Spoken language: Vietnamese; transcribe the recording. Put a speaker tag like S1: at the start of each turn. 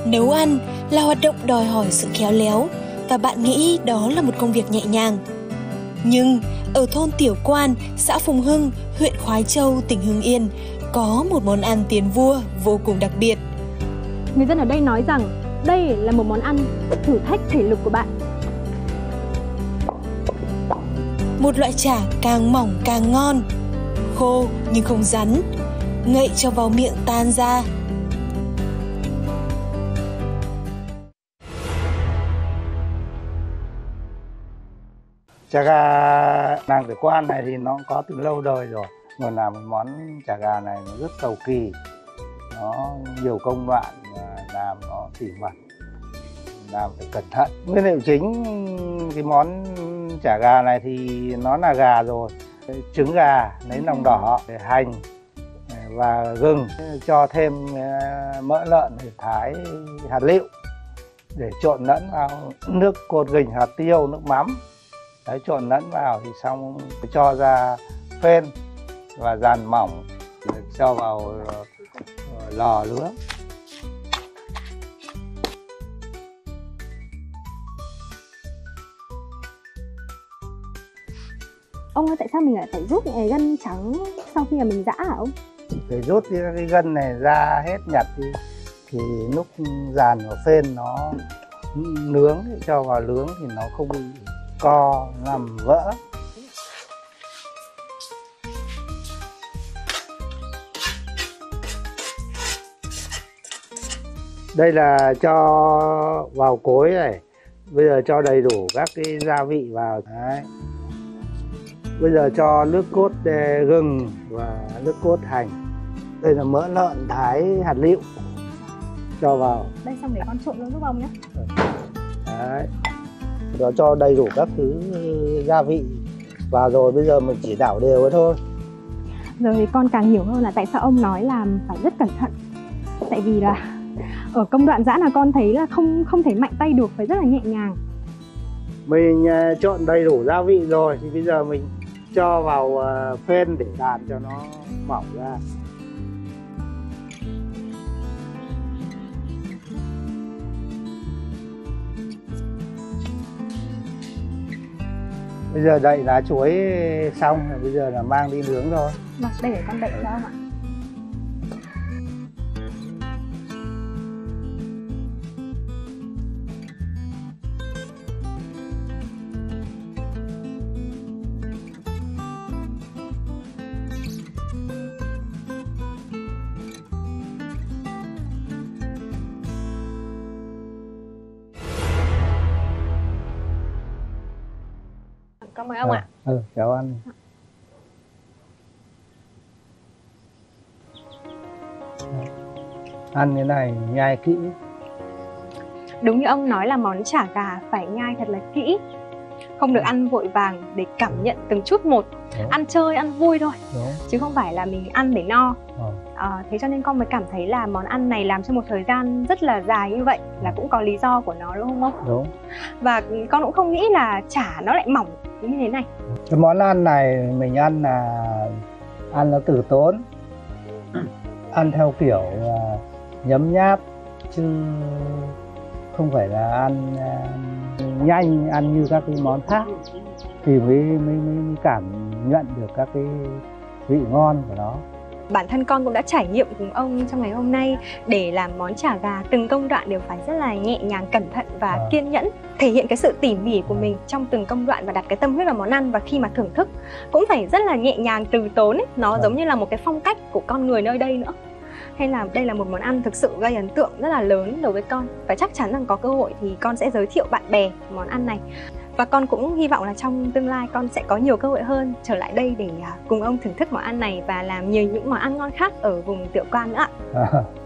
S1: Nấu ăn là hoạt động đòi hỏi sự khéo léo và bạn nghĩ đó là một công việc nhẹ nhàng. Nhưng ở thôn Tiểu Quan, xã Phùng Hưng, huyện Khoái Châu, tỉnh Hưng Yên có một món ăn tiến vua vô cùng đặc biệt.
S2: Người dân ở đây nói rằng đây là một món ăn thử thách thể lực của bạn.
S1: Một loại chả càng mỏng càng ngon, khô nhưng không rắn, ngậy cho vào miệng tan ra.
S3: Chả gà làng Tiểu Quan này thì nó có từ lâu đời rồi. Người làm một món chả gà này nó rất cầu kỳ, nó nhiều công đoạn, làm nó tỉ mẩn, làm phải cẩn thận. Nguyên liệu chính cái món chả gà này thì nó là gà rồi, trứng gà, lấy lòng đỏ, hành và gừng, cho thêm mỡ lợn để thái hạt lựu để trộn lẫn vào nước cốt gừng, hạt tiêu, nước mắm. Đấy, trộn lẫn vào thì xong cho ra phên và dàn mỏng, cho vào lò nướng.
S2: Ông ơi, tại sao mình lại phải rút những cái gân trắng sau khi mà mình giã hả ông?
S3: Để rút cái gân này ra hết, nhặt đi thì lúc dàn vào phên nó nướng, cho vào nướng thì nó không bị co làm vỡ. Đây là cho vào cối này. Bây giờ cho đầy đủ các cái gia vị vào. Đấy. Bây giờ cho nước cốt gừng và nước cốt hành. Đây là mỡ lợn thái hạt lựu, cho vào.
S2: Đây, xong để con trộn luôn giúp ông nhé.
S3: Đấy. Đó, cho đầy đủ các thứ gia vị vào rồi, bây giờ mình chỉ đảo đều ấy thôi.
S2: Giờ thì con càng hiểu hơn là tại sao ông nói là phải rất cẩn thận. Tại vì là ở công đoạn giã là con thấy là không thể mạnh tay được, phải rất là nhẹ nhàng.
S3: Mình trộn đầy đủ gia vị rồi thì bây giờ mình cho vào phên để đàn cho nó mỏng ra. Bây giờ đậy lá chuối xong rồi, bây giờ là mang đi nướng thôi.
S2: Vâng, đây để con đậy cho ông ạ. Con mời ông ạ.
S3: Cháu ăn. Ăn cái này nhai kỹ.
S2: Đúng như ông nói là món chả gà phải nhai thật là kỹ. Không được ăn vội vàng để cảm nhận từng chút một.
S3: Đúng.
S2: Ăn chơi, ăn vui thôi.
S3: Đúng.
S2: Chứ không phải là mình ăn để no. Thế cho nên con mới cảm thấy là món ăn này làm trong một thời gian rất là dài như vậy là cũng có lý do của nó, đúng không ông?
S3: Đúng.
S2: Và con cũng không nghĩ là chả nó lại mỏng như thế này.
S3: Cái món ăn này mình ăn là ăn nó từ tốn, ăn theo kiểu nhấm nháp chứ không phải là ăn nhanh, ăn như các cái món khác thì mới cảm nhận được các cái vị ngon của nó.
S2: Bản thân con cũng đã trải nghiệm cùng ông trong ngày hôm nay để làm món chả gà, từng công đoạn đều phải rất là nhẹ nhàng, cẩn thận và kiên nhẫn, thể hiện cái sự tỉ mỉ của mình trong từng công đoạn và đặt cái tâm huyết vào món ăn. Và khi mà thưởng thức cũng phải rất là nhẹ nhàng, từ tốn ấy. Nó giống như là một cái phong cách của con người nơi đây nữa. Hay là đây là một món ăn thực sự gây ấn tượng rất là lớn đối với con. Và chắc chắn rằng có cơ hội thì con sẽ giới thiệu bạn bè món ăn này. Và con cũng hy vọng là trong tương lai con sẽ có nhiều cơ hội hơn trở lại đây để cùng ông thưởng thức món ăn này và làm nhiều những món ăn ngon khác ở vùng Tiểu Quan nữa ạ.